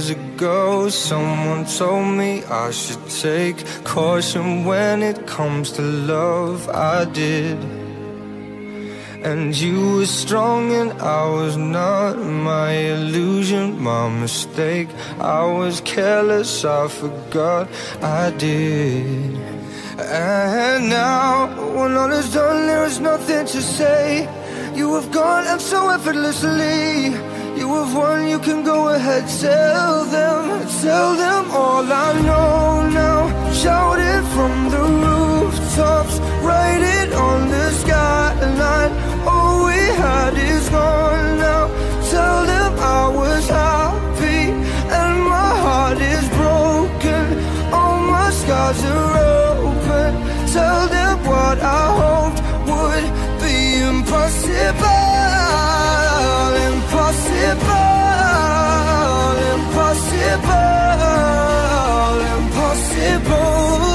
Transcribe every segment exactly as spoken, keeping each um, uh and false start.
years ago, someone told me I should take caution when it comes to love. I did. And you were strong and I was not. My illusion, my mistake. I was careless, I forgot I did. And now, when all is done, there is nothing to say. You have gone and so effortlessly. You have won, you can go ahead, tell them, tell them all I know now. Shout it from the rooftops, write it on the skyline. All we had is gone now. Tell them I was happy and my heart is broken. All my scars are open. Tell them what I hoped would be impossible. Impossible, impossible, impossible.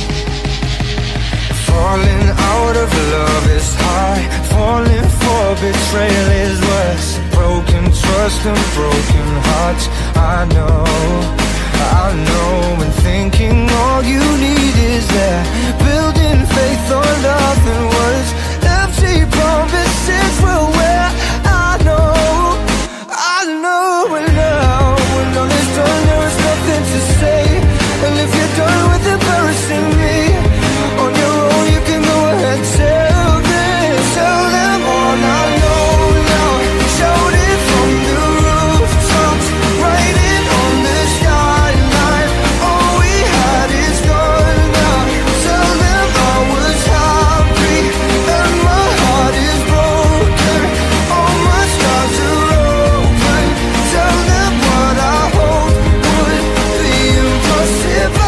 Falling out of love is high. Falling for betrayal is worse. Broken trust and broken hearts. I know, I know. And thinking all you need is that. Building faith on nothing words. Empty promises will wear. I know, I know. And now, when all is done, there is nothing to say. And if you're done with embarrassing me on your own, you can go ahead, tell them, tell them all I know now. Shout it from the rooftops, write it on the skyline. All we had is gone now. Tell them I was happy and my heart is broken. All my scars are open. Tell them what I hoped would be impossible.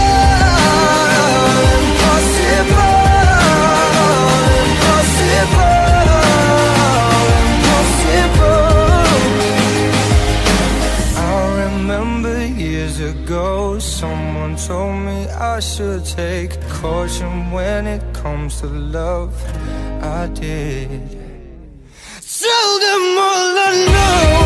Someone told me I should take caution when it comes to love. I did. Tell them all I know.